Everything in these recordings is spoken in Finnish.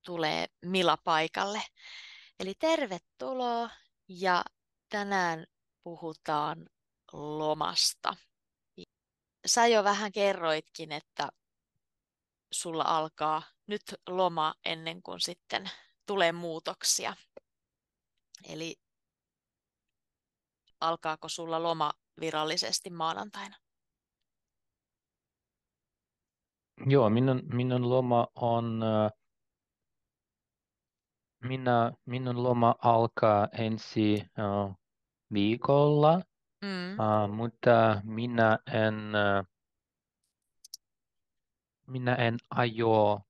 tulee Mila paikalle. Eli tervetuloa ja tänään puhutaan lomasta. Sä jo vähän kerroitkin, että sulla alkaa nyt loma ennen kuin sitten tulee muutoksia. Eli alkaako sulla loma virallisesti maanantaina? Joo, minun loma on, minun loma alkaa ensi viikolla, Mm, mutta minä en aio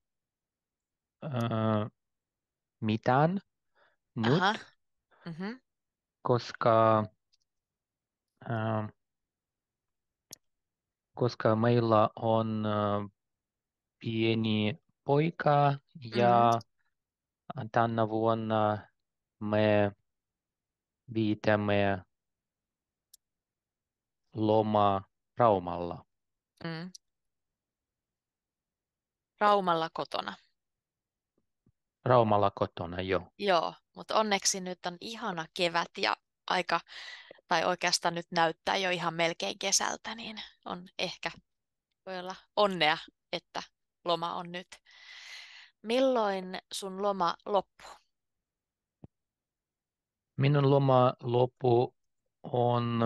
mitään aha, nyt, mhm, koska, äh, koska meillä on pieni poika mm, ja tänä vuonna me viitämme lomaa Raumalla. mm. Raumalla kotona. Raumalla kotona, joo. Joo, mutta onneksi nyt on ihana kevät ja aika, tai oikeastaan nyt näyttää jo ihan melkein kesältä, niin on ehkä, voi olla onnea, että loma on nyt. Milloin sun loma loppuu? Minun loma loppu on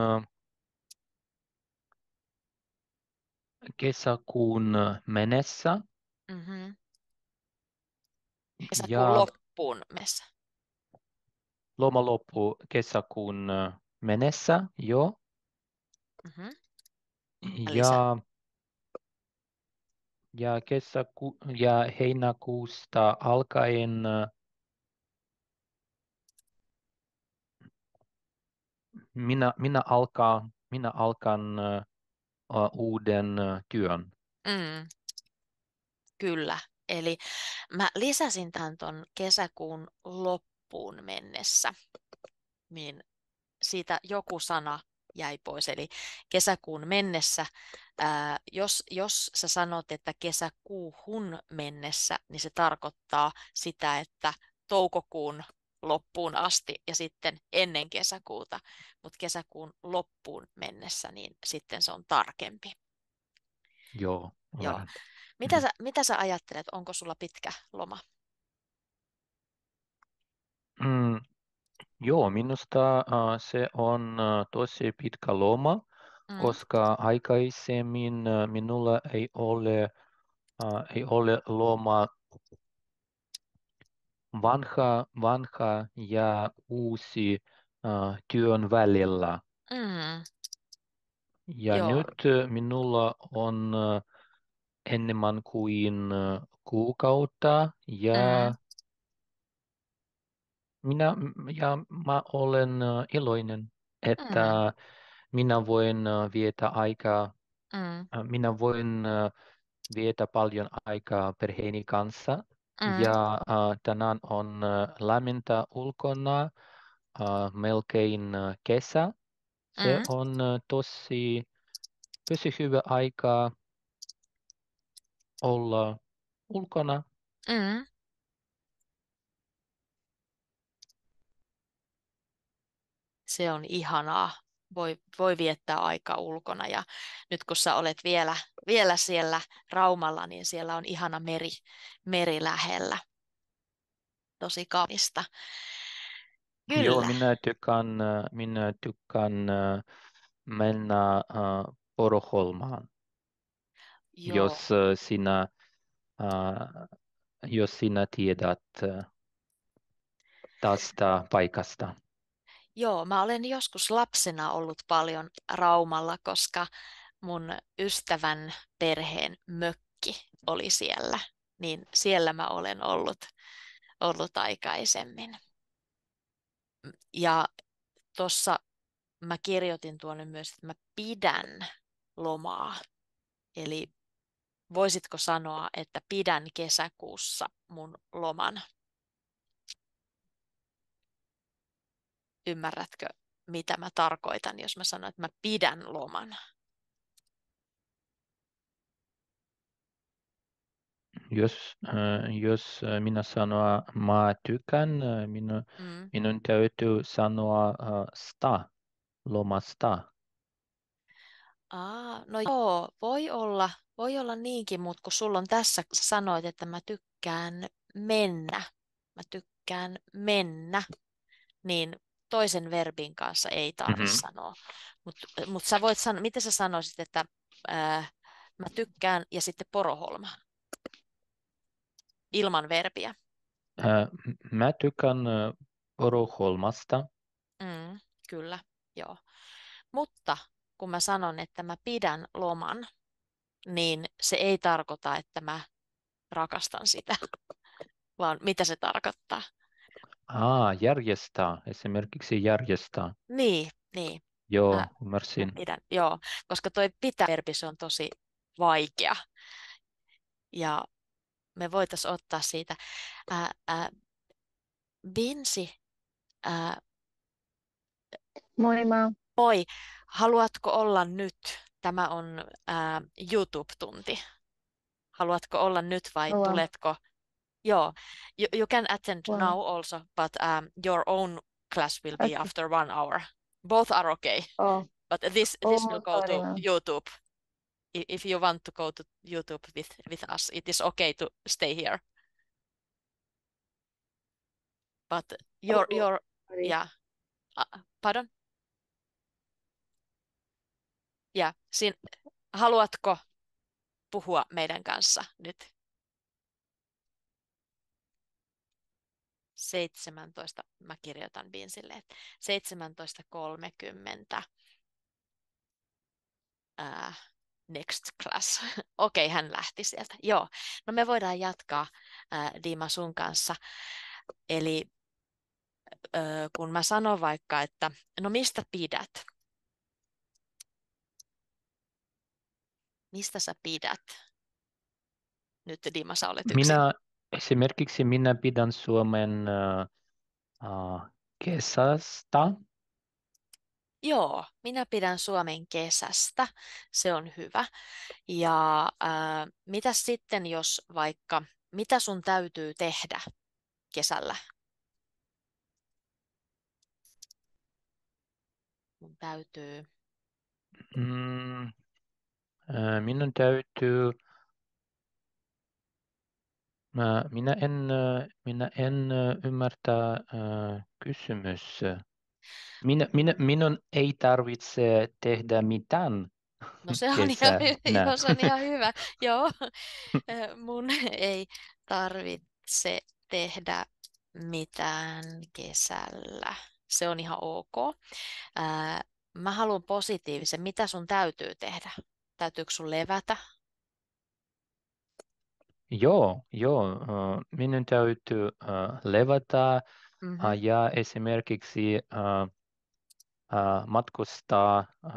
kesäkuun mennessä Mm-hmm. Kesäkuun ja loppuun mennessä. loma loppu kesäkuun mennessä jo Mm-hmm. Ja lisää. ja, ja heinäkuusta alkaen minä alkan uuden työn. Mm, kyllä. Eli mä lisäsin tämän ton kesäkuun loppuun mennessä, niin siitä joku sana jäi pois. Eli kesäkuun mennessä, jos sä sanot, että kesäkuuhun mennessä, niin se tarkoittaa sitä, että toukokuun loppuun asti ja sitten ennen kesäkuuta, mutta kesäkuun loppuun mennessä, niin sitten se on tarkempi. Joo, Joo. olen. Mitä Mhm. mitä sä ajattelet, onko sulla pitkä loma? Mm, joo, minusta se on tosi pitkä loma, Mm, koska aikaisemmin minulla ei ole loma vanha ja uusi työn välillä. mm, Ja joo. nyt minulla on enemmän kuin kuukautta Mm, mä olen iloinen, mm, että minä voin viettää aikaa, mm, minä voin viettää paljon aikaa perheeni kanssa. mm, Ja tänään on lämmintä ulkona, melkein kesä. Se mm, on tosi hyvä aika olla ulkona. mm. Se on ihanaa. Voi viettää aika ulkona ja nyt kun sä olet vielä siellä Raumalla, niin siellä on ihana meri lähellä. Tosi kaunista. Joo, Kyllä, minä tykkään mennä Poroholmaan, joo. jos äh, jos sinä tiedät tästä paikasta. Joo, mä olen joskus lapsena ollut paljon Raumalla, koska mun ystävän perheen mökki oli siellä. Niin siellä mä olen ollut aikaisemmin. Ja tuossa mä kirjoitin tuonne myös, että mä pidän lomaa. Eli voisitko sanoa, että pidän kesäkuussa mun loman? Ymmärrätkö, mitä mä tarkoitan, jos mä sanon, että mä pidän loman? jos minä sanon mä tykkään, Mm. minun täytyy sanoa lomasta. No joo, voi olla niinkin, mutta kun sulla on tässä, sä sanoit, että mä tykkään mennä. Mä tykkään mennä, niin toisen verbin kanssa ei tarvi Mhm. sanoa. Mutta sä voit sanoa, miten sä sanoisit, että ää, mä tykkään ja sitten Poroholma ilman verbiä. Mä tykkään Poroholmasta. Mm, kyllä, joo. Mutta kun mä sanon, että mä pidän loman, niin se ei tarkoita, että mä rakastan sitä, vaan mitä se tarkoittaa. Järjestää, esimerkiksi järjestää. Niin, niin. Mä, Joo, mä ymmärsin. pidän, joo, koska toi pitää-verbi, se on tosi vaikea. Ja me voitaisiin ottaa siitä. Ää, ää, Binsi, ää, Moi mä moi, haluatko olla nyt? Tämä on YouTube-tunti. Haluatko olla nyt vai haluan. tuletko? Joo, you can attend Wow. now also, but your own class will be Okay. after 1 hour. Both are okay, Oh, but this will oh, go sorry to man. YouTube. If you want to go to YouTube with us, it is okay to stay here. But Oh, your sorry. yeah, pardon? Ja, haluatko puhua meidän kanssa nyt? 17, mä kirjoitan Binsille, että 17.30 next class. Okei, hän lähti sieltä. Joo, no me voidaan jatkaa Dima sun kanssa. Eli kun mä sanon vaikka, että no mistä pidät? Mistä sä pidät? Nyt Dima, sä olet yksin. Esimerkiksi minä pidän Suomen kesästä. Joo, minä pidän Suomen kesästä. Se on hyvä. Ja mitä sitten, jos vaikka, mitä sun täytyy tehdä kesällä? Mun täytyy. Mm, minun täytyy, minä en ymmärtää kysymys. Minun ei tarvitse tehdä mitään No se on ihan, kesänä. joo, se on ihan hyvä. Joo, mun ei tarvitse tehdä mitään kesällä. Se on ihan ok. Mä haluan positiivisen. Mitä sun täytyy tehdä? Täytyykö sun levätä? Joo, minun täytyy levätä Mhm. ja esimerkiksi matkustaa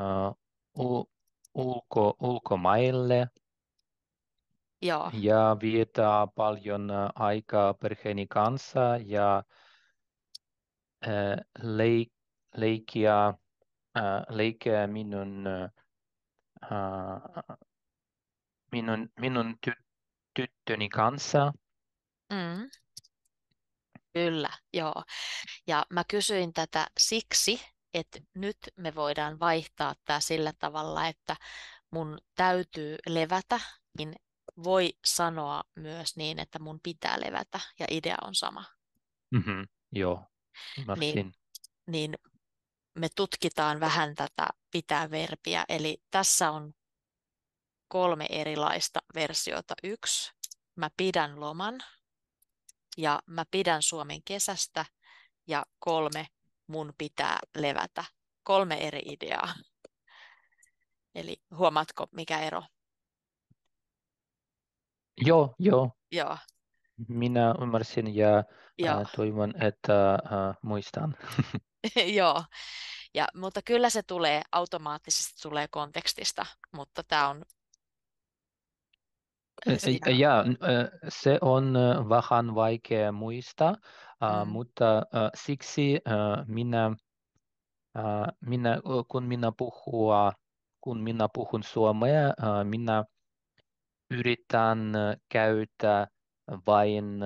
ulkomaille Joo. ja viettää paljon aikaa perheeni kanssa ja leik- leikkiä, leikkiä äh, minun tyttöni kanssa. Mm. Kyllä, joo. Ja mä kysyin tätä siksi, että nyt me voidaan vaihtaa tämä sillä tavalla, että mun täytyy levätä, niin voi sanoa myös niin, että mun pitää levätä ja idea on sama. Joo, Niin, ymmärsin. niin me tutkitaan vähän tätä pitää verbiä, eli tässä on 3 erilaista versiota. 1, mä pidän loman ja mä pidän Suomen kesästä ja 3, mun pitää levätä. 3 eri ideaa. Eli huomaatko, mikä ero? Joo, Joo, minä ymmärsin ja joo, toivon, että muistan. joo. Mutta kyllä se tulee automaattisesti tulee kontekstista, mutta tämä on siinä. Ja se on vähän vaikea muistaa, Mm, mutta siksi minä, kun minä puhun suomea, minä yritän käyttää vain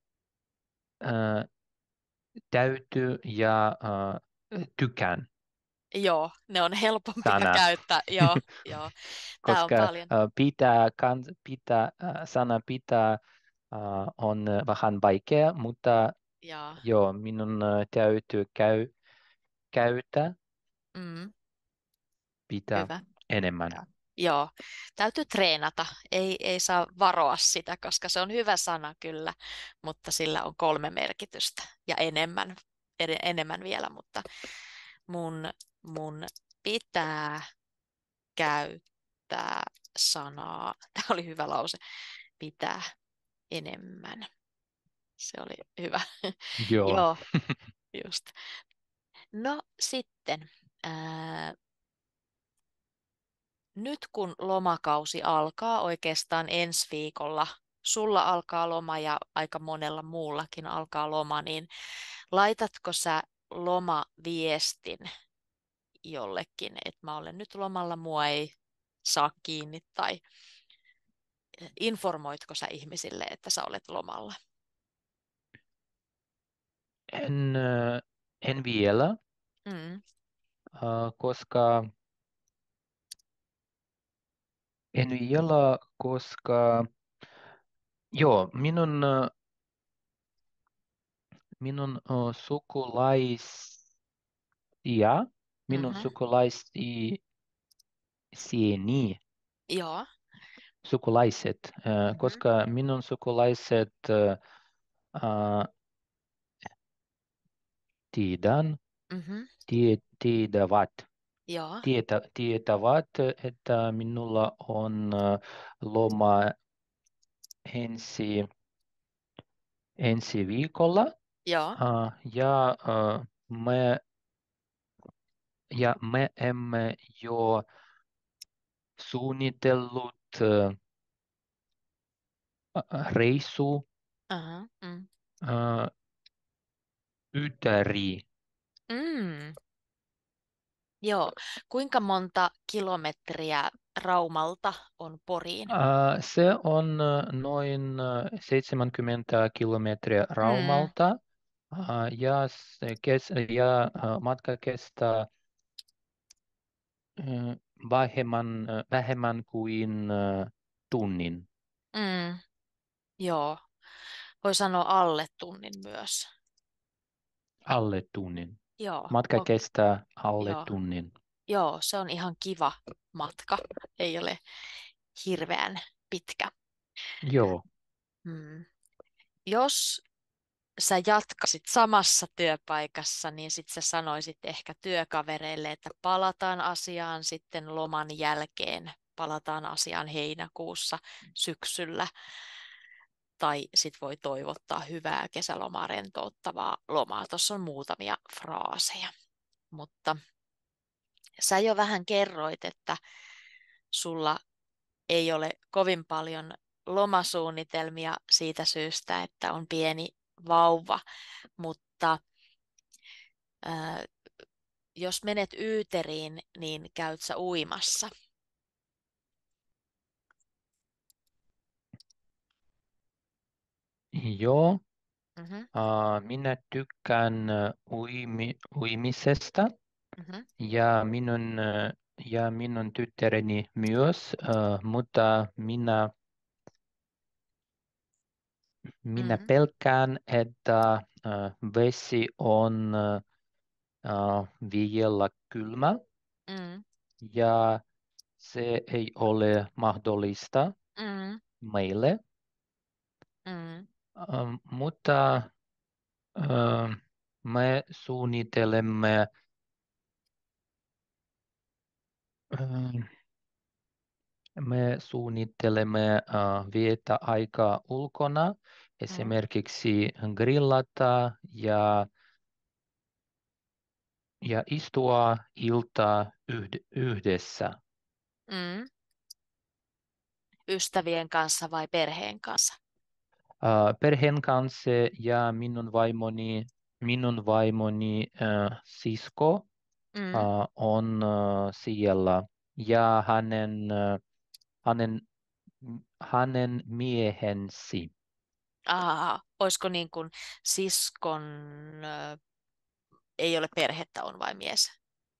täytyy ja tykään Joo, ne on helpompia sana, käyttää. Joo, joo. Tää on koska paljon. sana pitää on vähän vaikea, mutta Joo, joo, minun täytyy käyttää mm, pitää hyvä. enemmän. Joo. Joo, täytyy treenata. Ei saa varoa sitä, koska se on hyvä sana kyllä, mutta sillä on 3 merkitystä ja enemmän vielä, mutta mun pitää käyttää sanaa. Tämä oli hyvä lause. Pitää enemmän. Se oli hyvä. Joo. Joo, just. No sitten, ää, nyt kun lomakausi alkaa oikeastaan ensi viikolla, sulla alkaa loma ja aika monella muullakin alkaa loma, niin laitatko sä lomaviestin jollekin, että mä olen nyt lomalla, mua ei saa kiinni, tai informoitko sä ihmisille, että sä olet lomalla? En, en vielä, Mm. koska en vielä, koska joo, minun minun Mhm. sukulaisieni Joo. sukulaiset, Mhm. koska minun sukulaiset äh, tiedän, Mhm. tietävät, Joo. tietävät, että minulla on loma ensi, ensi viikolla Joo. ja me emme jo suunnitellut reissu Aha. Mm. äh, ympäri. Mm. Joo. Kuinka monta kilometriä Raumalta on Poriin? Se on noin 70 kilometriä Mm. Raumalta matka kestää vähemmän kuin tunnin, Mm. Joo. Voi sanoa alle tunnin myös. alle tunnin. Joo. Matka kestää alle Joo. tunnin. Joo, se on ihan kiva matka. Ei ole hirveän pitkä. Joo, Mm. Jos sä jatkasit samassa työpaikassa, niin sit sä sanoisit ehkä työkavereille, että palataan asiaan sitten loman jälkeen, palataan asiaan heinäkuussa syksyllä, tai sit voi toivottaa hyvää kesälomaa, rentouttavaa lomaa. Tuossa on muutamia fraaseja, mutta sä jo vähän kerroit, että sulla ei ole kovin paljon lomasuunnitelmia siitä syystä, että on pieni vauva, mutta ää, jos menet yyteriin, niin käyt sä uimassa. joo. Mhm, Minä tykkään uimisesta mhm, ja minun tyttäreni myös, mutta minä mhm, pelkään, että vesi on vielä kylmä mhm, ja se ei ole mahdollista mhm, meille. mhm, Mutta me suunnittelemme äh, viettää aikaa ulkona, mhm, esimerkiksi grillata ja istua iltaa yhdessä. mhm. Ystävien kanssa vai perheen kanssa? Perheen kanssa ja minun vaimoni sisko Mhm, on siellä ja hänen hänen miehensä. Olisiko niin kuin siskon, ei ole perhettä, on vain mies.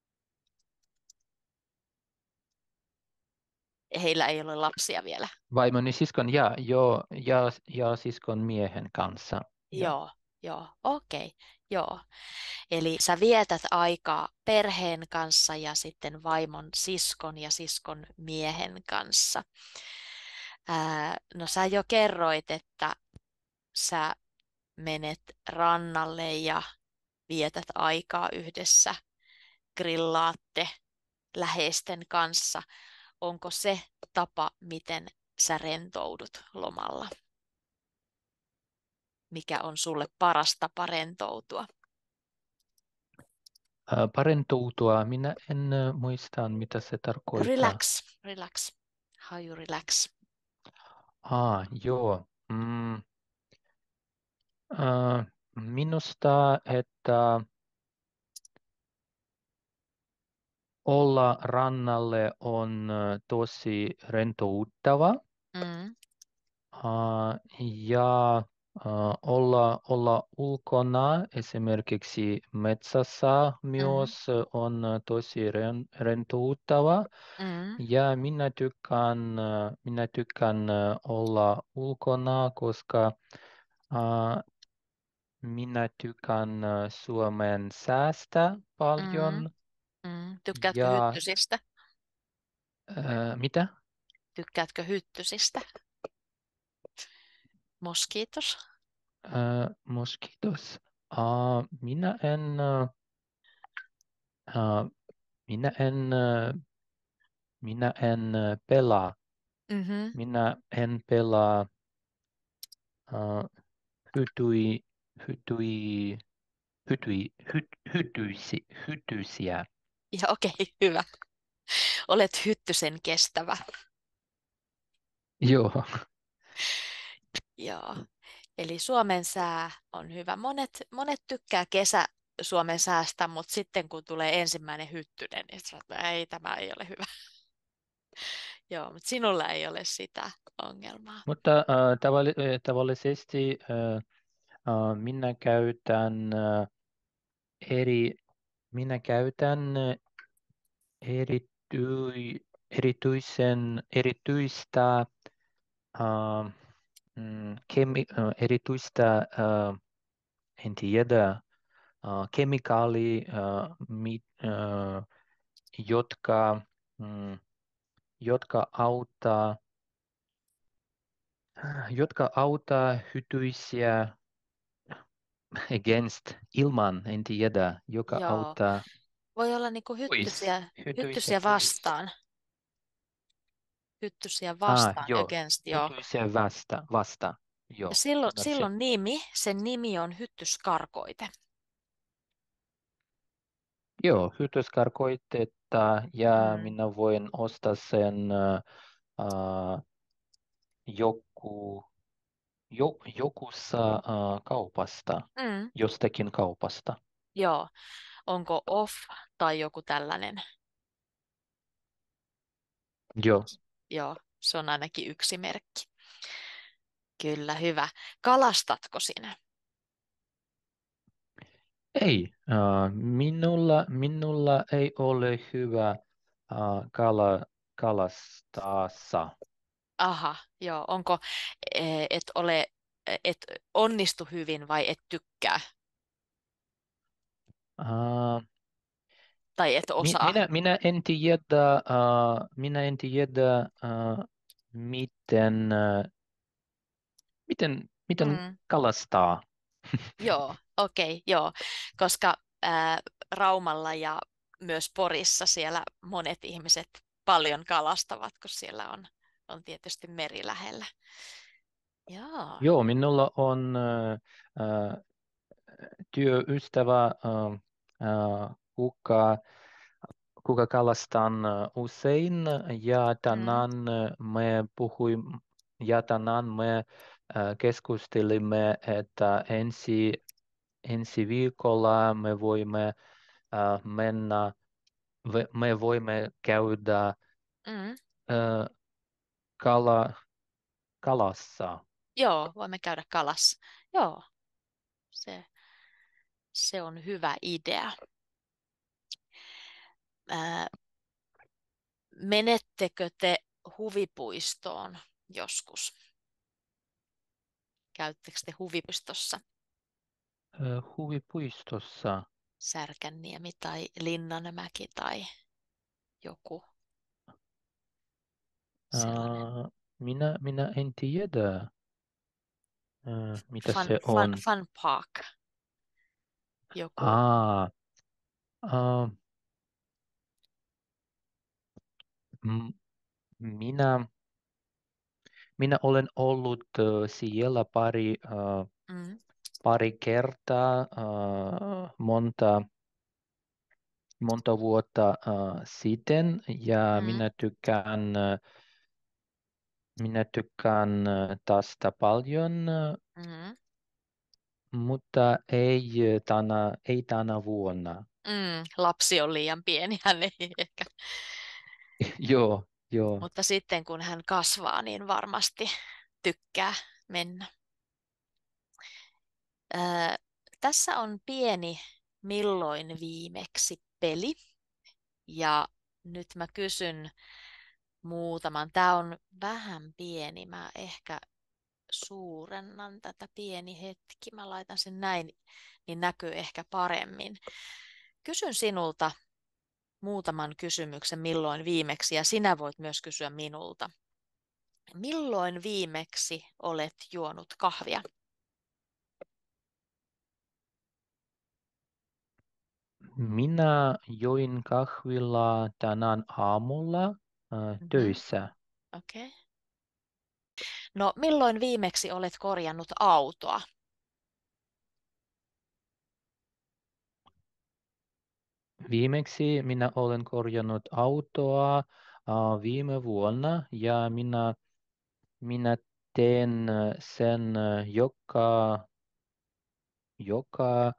Heillä ei ole lapsia vielä. Vaimoni siskon ja siskon miehen kanssa. Ja. Joo, okei, joo. Eli sä vietät aikaa perheen kanssa ja sitten vaimon siskon ja siskon miehen kanssa. No sä jo kerroit, että sä menet rannalle ja vietät aikaa yhdessä, grillaatte läheisten kanssa. Onko se tapa, miten sä rentoudut lomalla? Mikä on sulle paras tapa rentoutua? Parentoutua, minä en muista, mitä se tarkoittaa. Relax. How you relax? Joo. Minusta, että olla rannalle on tosi rentouttava. Mm, Ja olla ulkona esimerkiksi metsässä mm, myös on tosi rentouttava. mm, Ja minä tykkään olla ulkona, koska äh, minä tykkään Suomen säästä mm, paljon. Tykkäätkö Ja hyttysistä? mitä? Tykkäätkö hyttysistä? Moskiitos? Mosquitos. Minä en, äh, minä en, minä en pelaa. Mm-hmm. Minä en pelaa äh, hytyi, hytyi, hytyisiä. Ja okei, hyvä. Olet hyttysen kestävä. Joo. Joo. Eli Suomen sää on hyvä. Monet tykkää Suomen säästä, mutta sitten kun tulee ensimmäinen hyttynen, niin sanoo, että ei, tämä ei ole hyvä. Joo, mutta sinulla ei ole sitä ongelmaa. Mutta tavallisesti minä käytän eri, minä käytän erityistä äh, erityistä en tiedä kemikaali, jotka, mm, jotka auttaa hytyisiä against ilman, en tiedä, joka Joo. auttaa Voi olla niinku hytyisiä hyttysiä pois. vastaan. Hyttysiä vastaan Joo, against, joo. hytyisiä vasta. Ja Joo, ymmärsin. silloin sen nimi on hyttyskarkoite. Joo, hytyskarkoitetta ja Mm. minä voin ostaa sen äh, joku, jokussa kaupasta, Mm. jostakin kaupasta. Joo. Onko off tai joku tällainen? Joo. Joo, se on ainakin yksi merkki. Kyllä, hyvä. Kalastatko sinä? Ei, minulla ei ole hyvä kalastassa. Aha, joo. Onko, et onnistu hyvin vai et tykkää Uh, tai et osaa? minä en tiedä miten, miten Mm. kalastaa. Joo, okei, joo. Koska Raumalla ja myös Porissa siellä monet ihmiset paljon kalastavat, kun siellä on tietysti meri lähellä. Joo. Joo, minulla on työystävä, kuka, kuka kalastan usein ja Mm, tänään me keskustelimme, että ensi viikolla me voimme mennä, me voimme käydä mm, äh, kala, kalassa. Joo, voimme käydä kalassa. Joo, se, se on hyvä idea. Ää, menettekö te huvipuistoon joskus? Käyttekö te huvipuistossa? Huvipuistossa. Särkänniemi tai Linnanmäki tai joku sellainen. Minä en tiedä, mitä se Fun, on. fun Park, joku. Ah, ah, m- minä, minä olen ollut siellä Mm, pari kertaa, monta vuotta sitten, ja mm, minä tykkään tästä paljon, mm, ei tänä vuonna. lapsi on liian pieni, hän ei ehkä. Joo, joo. Mutta sitten kun hän kasvaa, niin varmasti tykkää mennä. Ää, tässä on pieni milloin viimeksi peli. Ja nyt mä kysyn muutaman. Tämä on vähän pieni. Mä ehkä suurennan tätä pieni hetki. Mä laitan sen näin, niin näkyy ehkä paremmin. Kysyn sinulta muutaman kysymyksen milloin viimeksi ja sinä voit myös kysyä minulta. Milloin viimeksi olet juonut kahvia? Minä join kahvilla tänään aamulla Mhm. töissä. Okei. No, milloin viimeksi olet korjannut autoa? Viimeksi minä olen korjannut autoa viime vuonna, ja minä teen sen joka,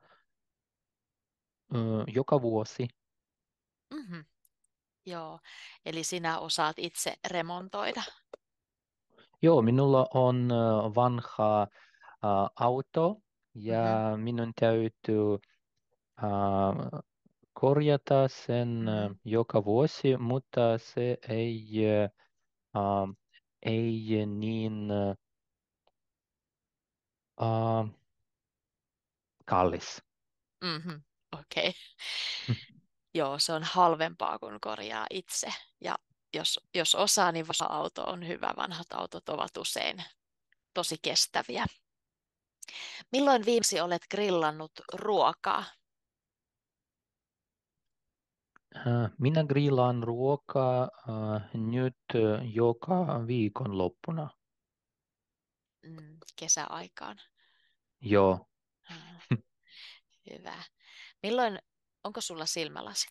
joka vuosi. Mhm. Joo, eli sinä osaat itse remontoida. Joo, minulla on vanha auto, ja Mhm. minun täytyy äh, korjata sen Mhm. joka vuosi, mutta se äh, ei niin äh, kallis. Mhm. Okei. Joo, se on halvempaa kuin korjaa itse. Ja jos osaa, niin vanha auto on hyvä. Vanhat autot ovat usein tosi kestäviä. Milloin viimeksi olet grillannut ruokaa? Minä grillaan ruokaa nyt joka viikonloppuna. Kesäaikaan. Joo, Ah, hyvä. Milloin, onko sulla silmälasit?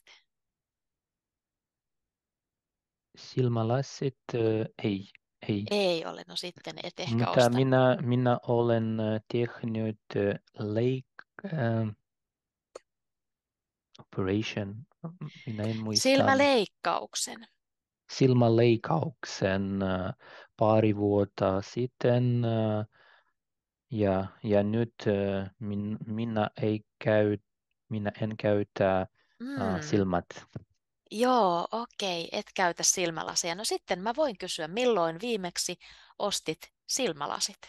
silmälasit ei. Ei ole, no sitten et ehkä Mutta osta. minä olen tehnyt äh, operation, minä en muista, Silmäleikkauksen. silmäleikkauksen pari vuotta sitten, ja nyt minä en käytä Mm. silmät. Joo, okei, et käytä silmälasia. No sitten mä voin kysyä, milloin viimeksi ostit silmälasit?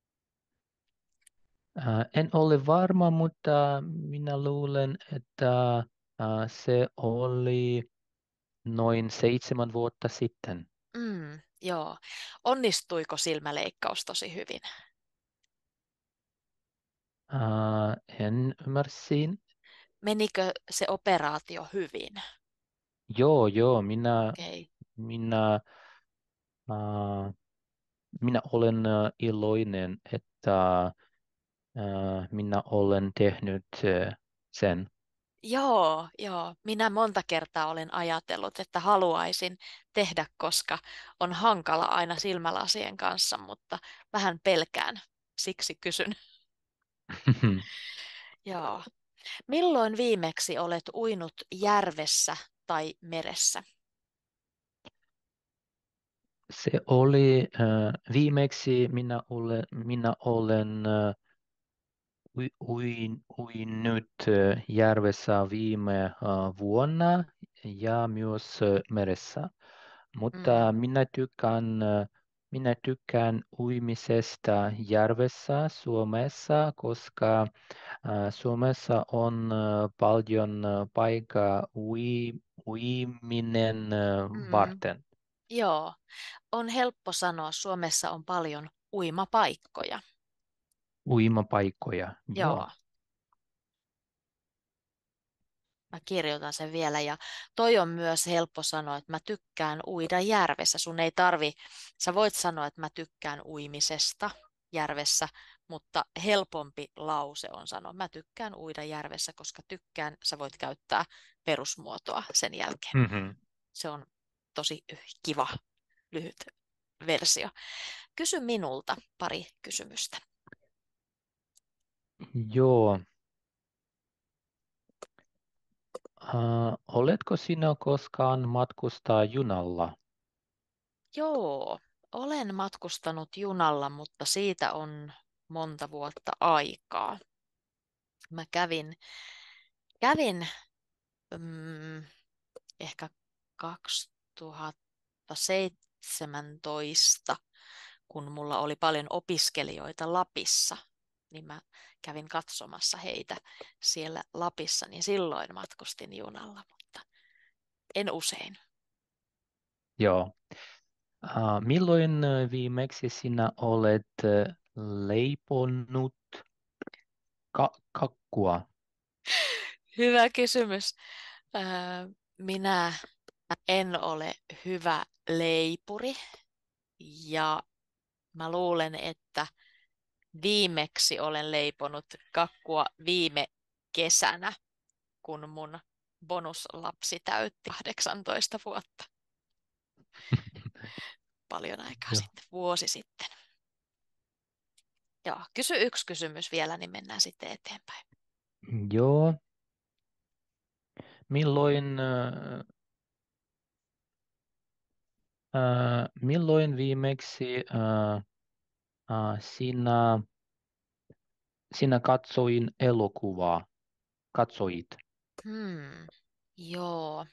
En ole varma, mutta minä luulen, että se oli noin 7 vuotta sitten. Joo. Onnistuiko silmäleikkaus tosi hyvin? En ymmärsin. Menikö se operaatio hyvin? Joo, joo, Okei. minä, äh, minä olen iloinen, että minä olen tehnyt sen. Joo, joo. Minä monta kertaa olen ajatellut, että haluaisin tehdä, koska on hankala aina silmälasien kanssa, mutta vähän pelkään. Siksi kysyn. Joo. Milloin viimeksi olet uinut järvessä tai meressä? Se oli viimeksi minä olen uinut järvessä viime vuonna ja myös meressä. Mm, Mutta minä tykkään uimisesta järvessä Suomessa, koska Suomessa on paljon paikkaa uiminen mm, varten. joo, on helppo sanoa, Suomessa on paljon uimapaikkoja. Uimapaikkoja, Joo, joo. mä kirjoitan sen vielä ja toi on myös helppo sanoa, että mä tykkään uida järvessä. Sun ei tarvi, sä voit sanoa, että mä tykkään uimisesta järvessä, mutta helpompi lause on sanoa, mä tykkään uida järvessä, koska tykkään, sä voit käyttää perusmuotoa sen jälkeen. Mhm. Se on tosi kiva, lyhyt versio. Kysy minulta pari kysymystä. Joo. Oletko sinä koskaan matkustaa junalla? Joo, olen matkustanut junalla, mutta siitä on monta vuotta aikaa. Mä kävin ehkä 2017, kun mulla oli paljon opiskelijoita Lapissa, niin mä kävin katsomassa heitä siellä Lapissa, niin silloin matkustin junalla, mutta en usein. Joo. Milloin viimeksi sinä olet leiponut kakkua? Hyvä kysymys. Öö, Minä en ole hyvä leipuri ja mä luulen, että viimeksi olen leiponut kakkua viime kesänä, kun mun bonuslapsi täytti 18 vuotta. Paljon aikaa Joo. sitten, vuosi sitten. Joo, kysy yksi kysymys vielä, niin mennään sitten eteenpäin. Joo. Milloin, milloin viimeksi sinä katsoit? Joo,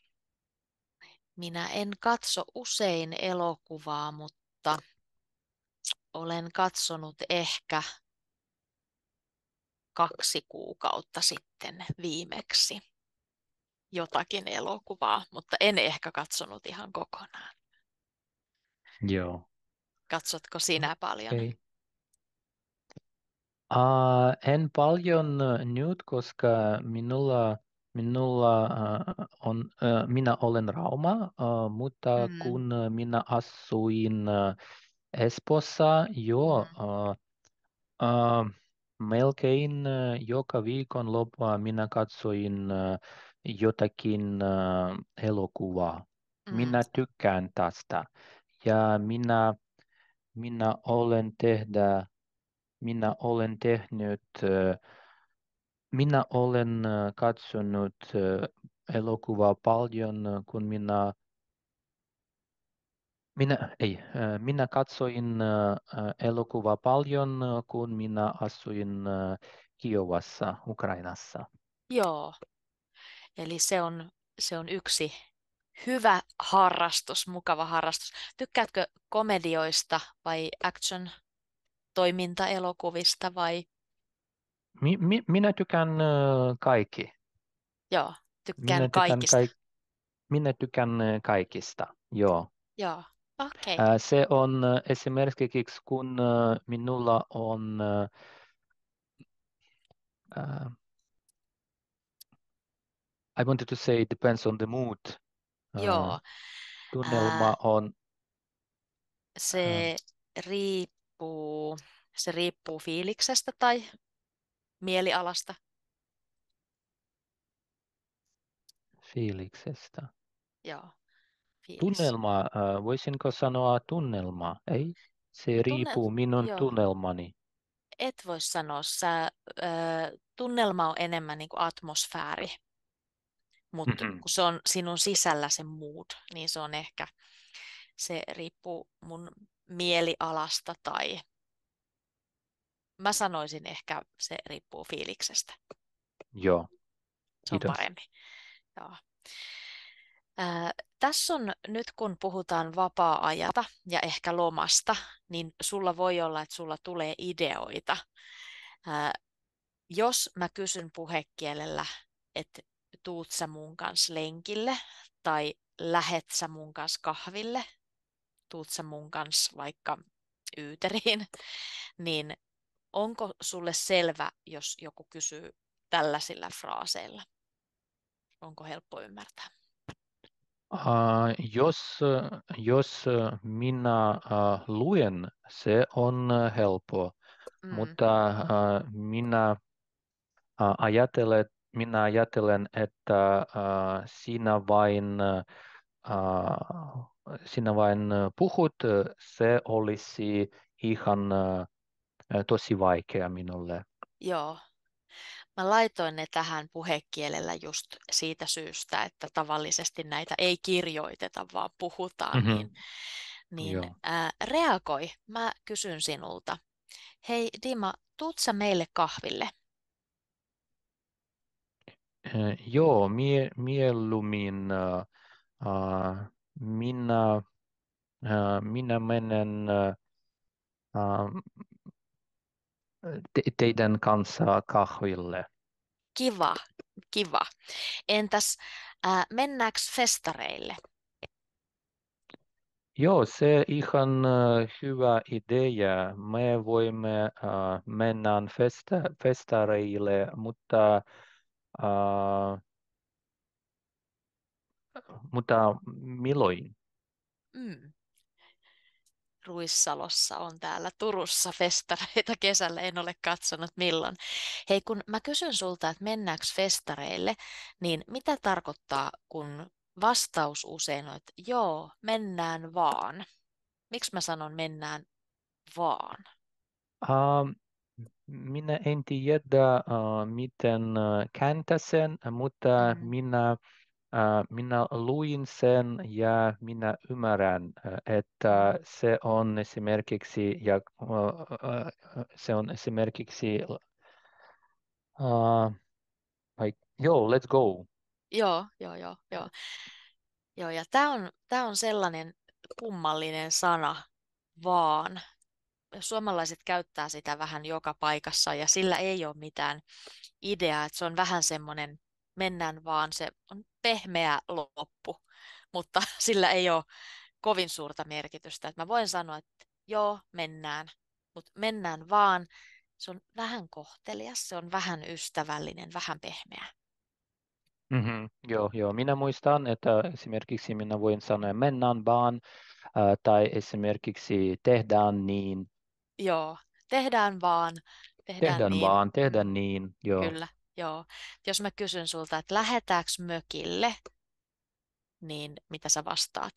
minä en katso usein elokuvaa, mutta olen katsonut ehkä 2 kuukautta sitten viimeksi jotakin elokuvaa, mutta en ehkä katsonut ihan kokonaan. Joo. Katsotko sinä paljon? Okei. En paljon nyt, koska minulla minä olen Rauma, mutta Mm, kun minä asuin Espoossa jo mm, melkein joka viikonloppu minä katsoin jotakin elokuvaa. mm. Minä tykkään tästä ja minä olen tehdä minä olen tehnyt, minä olen katsonut elokuvaa paljon, kun minä katsoin elokuvaa paljon, kun minä asuin Kiovassa, Ukrainassa. Joo, eli se on yksi hyvä harrastus, mukava harrastus. Tykkäätkö komedioista vai action-toimintaelokuvista vai? Minä tykkään kaikki. Joo, tykkään Minä tykkään, kaikista. minä tykkään kaikista, joo. Joo, okei. Se on esimerkiksi kun minulla on uh, I wanted to say it depends on the mood. Uh, Joo, ää, tunnelma on uh, se riippuu, se riippuu fiiliksestä tai mielialasta. fiiliksestä. Joo, fiilis. Tunnelma, voisinko sanoa tunnelma? Ei, se Tunne, riippuu minun joo, tunnelmani. et voi sanoa. Tunnelma on enemmän niin kuin atmosfääri, mutta Mhm. kun se on sinun sisällä se mood, niin se on ehkä Se riippuu mun mielialasta tai mä sanoisin ehkä se riippuu fiiliksestä. Joo, Se on kiitos. parempi. Joo. Tässä on nyt kun puhutaan vapaa-ajata ja ehkä lomasta, niin sulla voi olla, että sulla tulee ideoita. Ää, Jos mä kysyn puhekielellä, että tuut sä mun kanssa lenkille tai lähet sä mun kanssa kahville, tuut sä mun kanssa vaikka yyteriin, niin onko sulle selvä, jos joku kysyy tällaisilla fraaseilla? Onko helppo ymmärtää? Jos minä luen, se on helppoa, Mm, mutta minä ajattelen, että sinä vain puhut, se olisi ihan tosi vaikea minulle. joo. Mä laitoin ne tähän puhekielellä just siitä syystä, että tavallisesti näitä ei kirjoiteta, vaan puhutaan, Mhm, niin joo. reagoi. Mä kysyn sinulta. Hei Dima, tuut sä meille kahville? Joo, mieluummin äh, minä, minä menen teidän kanssa kahville. Kiva, kiva. Entäs mennäänkö festareille? Joo, se ihan hyvä idea. Me voimme mennä festareille, äh, mutta milloin? Mm. Ruissalossa on täällä Turussa festareita kesällä, en ole katsonut milloin. Hei, kun mä kysyn sulta, että mennäänkö festareille, niin mitä tarkoittaa, kun vastaus usein on, että joo, mennään vaan. Miksi mä sanon mennään vaan? Äh, minä en tiedä, miten kääntää sen, mutta Mm, minä luin sen ja minä ymmärrän, mm. että se on esimerkiksi joo, let's go. Joo, joo, joo, joo. Joo, ja tää on sellainen kummallinen sana, vaan. Suomalaiset käyttää sitä vähän joka paikassa ja sillä ei ole mitään ideaa, että se on vähän semmoinen, mennään vaan, se on pehmeä loppu, mutta sillä ei ole kovin suurta merkitystä. Että mä voin sanoa, että joo, mennään, mutta mennään vaan, se on vähän kohtelias, se on vähän ystävällinen, vähän pehmeä. Mhm, joo, joo. Minä muistan, että esimerkiksi minä voin sanoa mennään vaan, tai esimerkiksi tehdään niin, Joo, tehdään niin, tehdään niin, joo. kyllä, joo. Jos mä kysyn sulta, että lähdetäänkö mökille, niin mitä sä vastaat?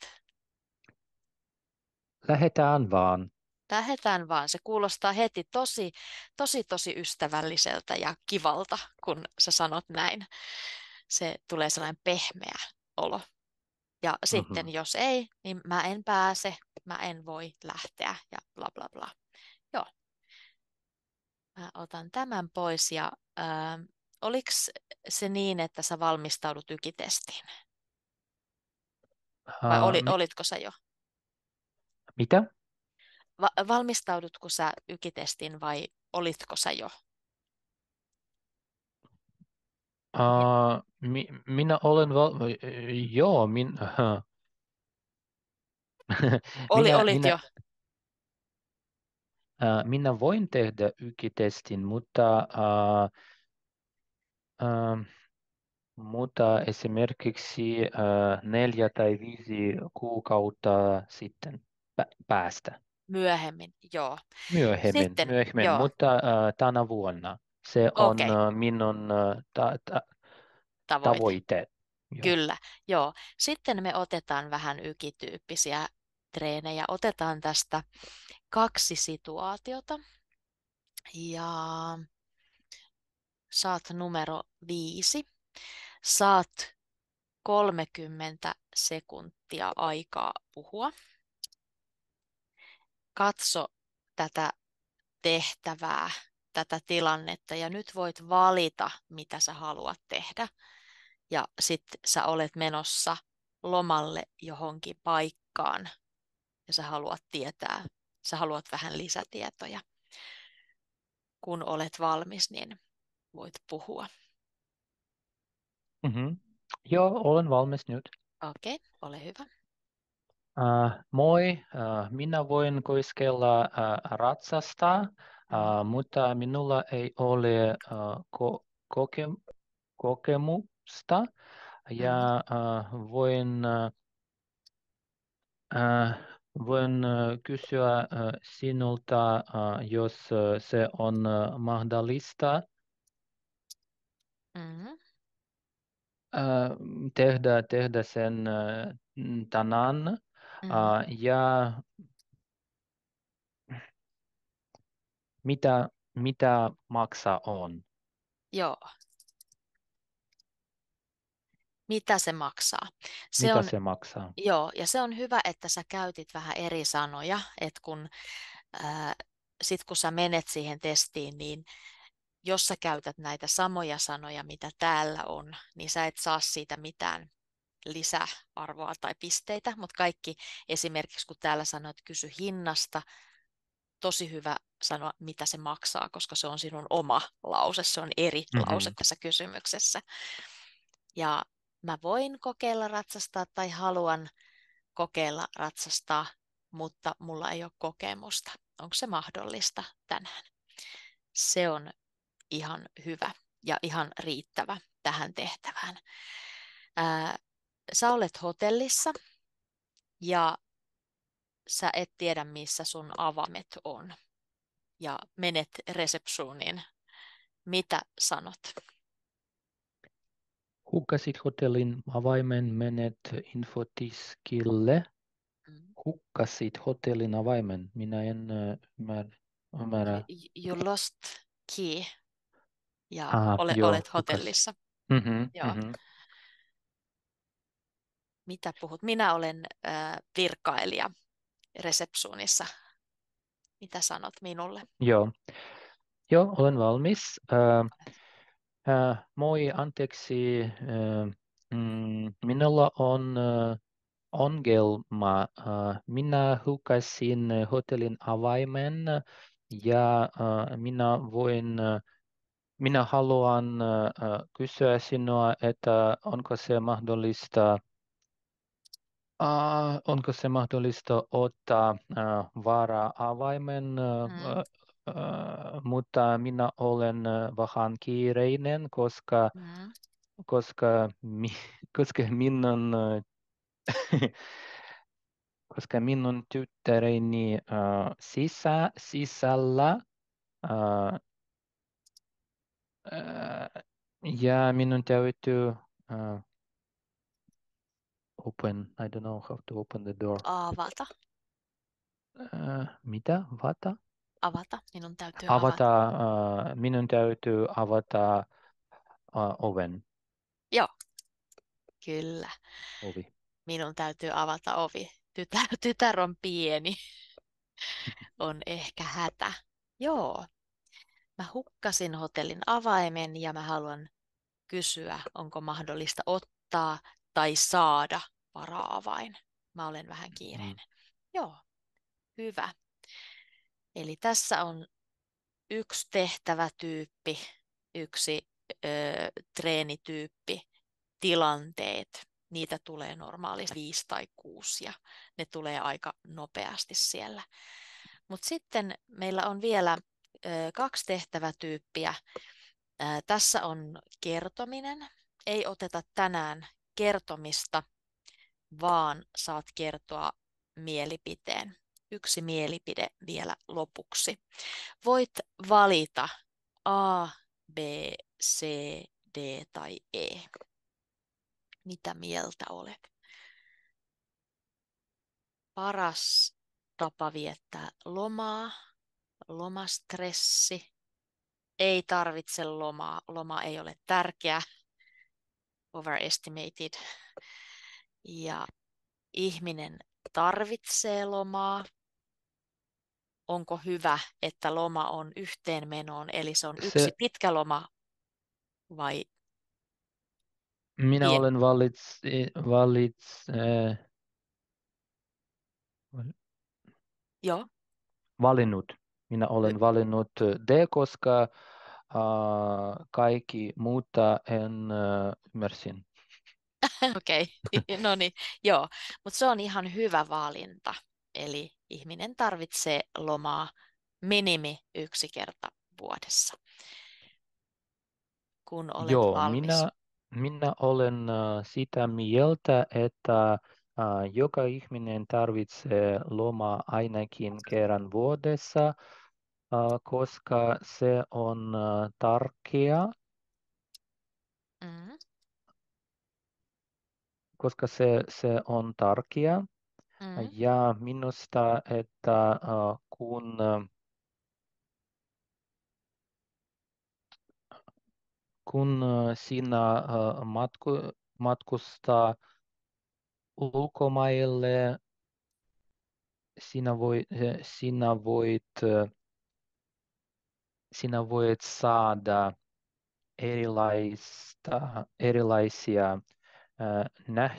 Lähdetään vaan. Lähetään vaan. Se kuulostaa heti tosi ystävälliseltä ja kivalta, kun sä sanot näin. Se tulee sellainen pehmeä olo. Ja sitten Mhm. jos ei, niin mä en pääse, mä en voi lähteä ja bla bla bla. Joo, mä otan tämän pois ja oliko se niin, että sä valmistaudut ykitestiin? Vai olitko sä jo? Mitä? Valmistaudutko sä ykitestiin vai olitko sä jo? Minä olen joo, Olit minä, jo. minä voin tehdä ykitestin, äh, mutta esimerkiksi 4 tai 5 kuukautta sitten päästä. Myöhemmin, joo. Myöhemmin, Sitten, myöhemmin, joo, mutta tänä vuonna se on okei, minun tavoite. tavoite. Joo. Kyllä, joo. Sitten me otetaan vähän ykityyppisiä treenejä. Otetaan tästä 2 situaatiota ja saat numero 5. Saat 30 sekuntia aikaa puhua. katso tätä tehtävää, tätä tilannetta ja nyt voit valita, mitä sä haluat tehdä. Ja sitten sä olet menossa lomalle johonkin paikkaan ja sä haluat vähän lisätietoja. Kun olet valmis, niin voit puhua. Mhm. Joo, olen valmis nyt. Okei, ole hyvä. Moi, minä voin koiskella ratsastaa, Mm, mutta minulla ei ole kokemusta mm, ja voin kysyä sinulta, jos se on mahdollista mm, äh, tehdä sen tänään. mm. Ja mitä maksa on? Joo, mitä se maksaa? Se Mitä on, se maksaa? joo, ja se on hyvä, että sä käytit vähän eri sanoja, että ää, kun sä menet siihen testiin, niin jos sä käytät näitä samoja sanoja, mitä täällä on, niin sä et saa siitä mitään lisäarvoa tai pisteitä, mutta kaikki esimerkiksi kun täällä sanoit kysy hinnasta, tosi hyvä sanoa, mitä se maksaa, koska se on sinun oma lause, se on eri lause Mhm. tässä kysymyksessä. Ja mä voin kokeilla ratsastaa tai haluan kokeilla ratsastaa, mutta mulla ei ole kokemusta. Onko se mahdollista tänään? Se on ihan hyvä ja ihan riittävä tähän tehtävään. Ää, Sä olet hotellissa ja sä et tiedä, missä sun avaimet on. Ja menet resepsuuniin. Mitä sanot? Hukkasit hotellin avaimen, menet infotiskille. Mm. Hukkasit hotellin avaimen. Minä en ymmärrä. You lost key ja Joo, olet hukas. hotellissa. Mhm, Joo. mhm. Mitä puhut? Minä olen virkailija resepsuunissa. Mitä sanot minulle? Joo, joo, olen valmis. Moi, anteeksi. Minulla on ongelma. Minä hukasin hotellin avaimen ja minä haluan kysyä sinua, että onko se mahdollista ottaa vara-avaimen, Mm, mutta minä olen vähän kiireinen, mm, koska, mi, koska minun koska minun tyttäreni sisällä ja minun täytyy open, I don't know how to open the door. avata. Mitä? Vata? Avata. Minun täytyy avata. Avata, minun täytyy avata oven, Joo, kyllä. ovi. Minun täytyy avata ovi. Tytär on pieni. On ehkä hätä. Joo, mä hukkasin hotellin avaimen ja mä haluan kysyä, onko mahdollista ottaa tai saada vara-avain. Mä olen vähän Mm. kiireinen. Joo, hyvä. Eli tässä on yksi tehtävätyyppi, yksi treenityyppi, tilanteet. Niitä tulee normaalisti 5 tai 6 ja ne tulee aika nopeasti siellä. Mutta sitten meillä on vielä 2 tehtävätyyppiä. Tässä on kertominen. Ei oteta tänään kertomista, vaan saat kertoa mielipiteen. Yksi mielipide vielä lopuksi. Voit valita A, B, C, D tai E. Mitä mieltä olet? Paras tapa viettää lomaa, lomastressi. Ei tarvitse lomaa, loma ei ole tärkeä, overestimated. Ja ihminen tarvitsee lomaa. onko hyvä, että loma on yhteenmenoon, eli se on yksi Se, pitkä loma vai minä pieni? olen Joo, valinnut. Minä y- olen valinnut D, koska kaikki muuta en ymmärsin. okei, no niin, joo, mutta se on ihan hyvä valinta. Eli ihminen tarvitsee lomaa minimi 1 kerta vuodessa, kun olet Joo, valmis. minä olen sitä mieltä, että joka ihminen tarvitsee lomaa ainakin kerran vuodessa, koska se on tärkeä, Mm, koska se on tärkeä. mm, Ja minusta, että kun sinä matkustaa ulkomaille, sinä voit, sinä voit saada erilaisia näh,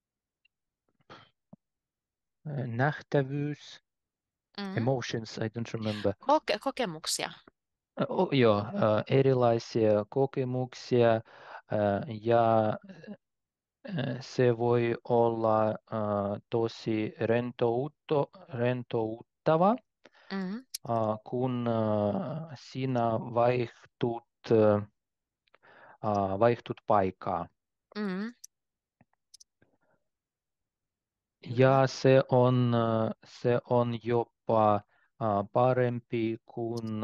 nähtävyys, mm. emotions, I don't remember. Kokemuksia. Joo, erilaisia kokemuksia ja se voi olla tosi rentouttava, Mm, kun sinä vaihtut paikkaa. mm, kyllä. Ja se on jopa parempi, kun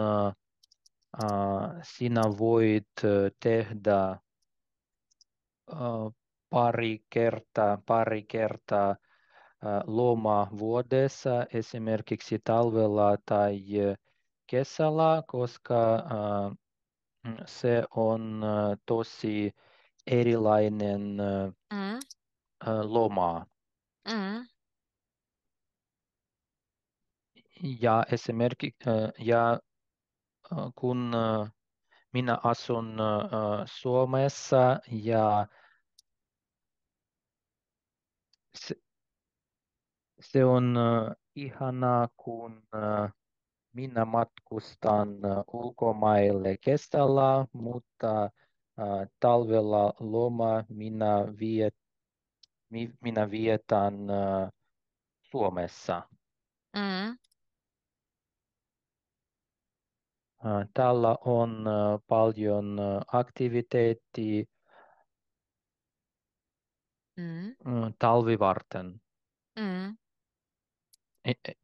sinä voit tehdä pari kertaa loma vuodessa, esimerkiksi talvella tai kesällä, koska se on tosi erilainen Mm, loma. mm, Ja esimerkiksi kun minä asun Suomessa ja se, se on ihanaa, kun minä matkustan ulkomaille kesällä, mutta talvella loma minä vietän Suomessa. mm, Täällä on paljon aktiviteettia mm, talvi varten. mm. E- e-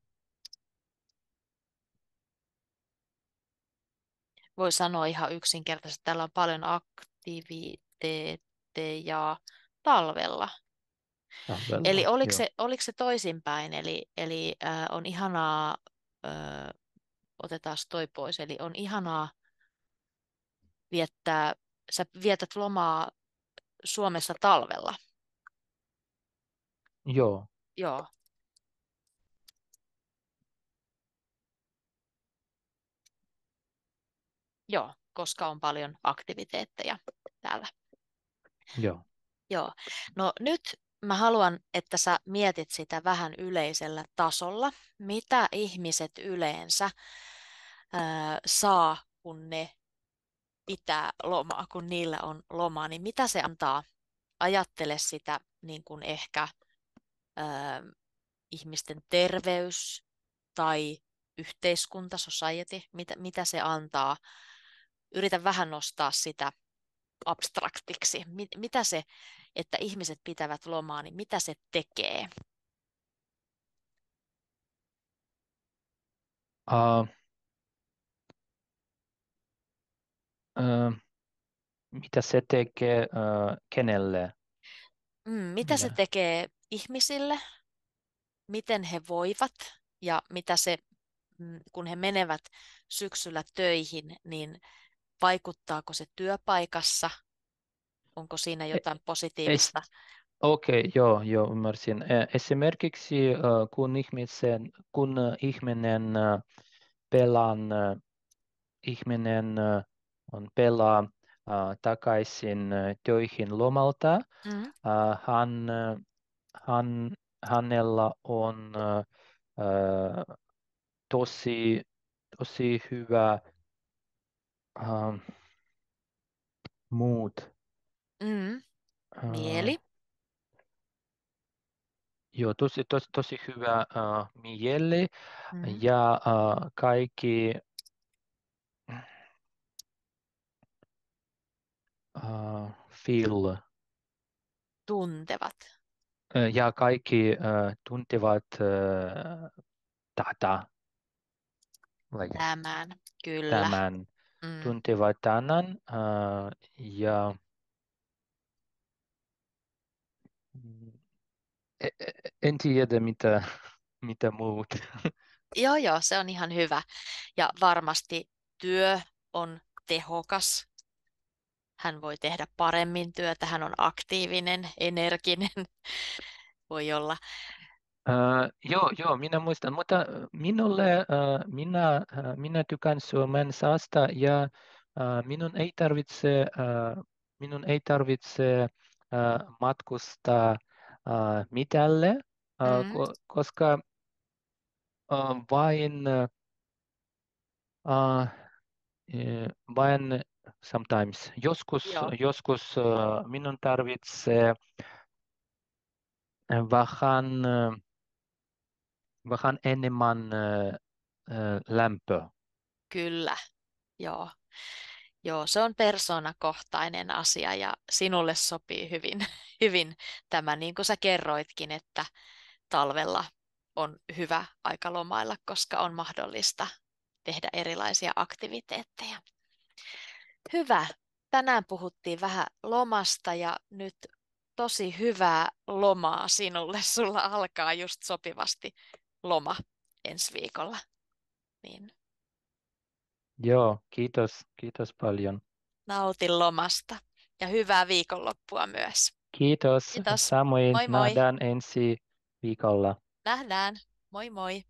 Voi sanoa ihan yksinkertaisesti, täällä on paljon aktiviteetteja talvella. Eli Talvella, joo. oliko se toisinpäin? Eli on ihanaa, otetaan toi pois, eli on ihanaa viettää, sä vietät lomaa Suomessa talvella. Joo, Joo, joo, koska on paljon aktiviteetteja täällä. joo. Joo. No nyt mä haluan, että sä mietit sitä vähän yleisellä tasolla. Mitä ihmiset yleensä saa, kun ne pitää lomaa, kun niillä on lomaa, niin mitä se antaa? Ajattele sitä niin kuin ehkä ää, ihmisten terveys tai yhteiskunta, society, mitä se antaa. Yritä vähän nostaa sitä abstraktiksi. Mitä se, että ihmiset pitävät lomaa, niin mitä se tekee? Uh, uh, mitä se tekee kenelle? Mitä se Minä. tekee ihmisille, miten he voivat ja mitä se, kun he menevät syksyllä töihin, niin vaikuttaako se työpaikassa? Onko siinä E- jotain es- positiivista? Okei, joo, ymmärsin. Esimerkiksi kun ihminen pelaan, ihminen on pelaa takaisin töihin lomalta. Mm. Hän, hänellä on tosi, tosi hyvä mood. Mm. Äh, Mieli. joo, tosi hyvä mieli Mm. ja kaikki feel Tuntevat ja kaikki tuntevat tätä, like, tämän. Kyllä. tämän, Mm. tuntevat tänään ja mm, en tiedä mitä muut. Joo, joo, se on ihan hyvä. Ja varmasti työ on tehokas. Hän voi tehdä paremmin työtä, hän on aktiivinen, energinen, voi olla. Joo, minä muistan, mutta minulle, minä tykän Suomen saasta ja minun ei tarvitse, minun ei tarvitse matkustaa mitälle, Mm, koska vain, äh, vain sometimes, joo, joskus minun tarvitsee vähän, vähän enemmän lämpöä. kyllä, joo. Joo, se on persoonakohtainen asia ja sinulle sopii hyvin, hyvin tämä, niin kuin sä kerroitkin, että talvella on hyvä aika lomailla, koska on mahdollista tehdä erilaisia aktiviteetteja. Hyvä. Tänään puhuttiin vähän lomasta ja nyt tosi hyvää lomaa sinulle. Sulla alkaa just sopivasti loma ensi viikolla. Niin Joo, kiitos paljon. nauti lomasta ja hyvää viikonloppua myös. Kiitos. Kiitos. Samoin Moi moi. nähdään ensi viikolla. Nähdään. Moi moi.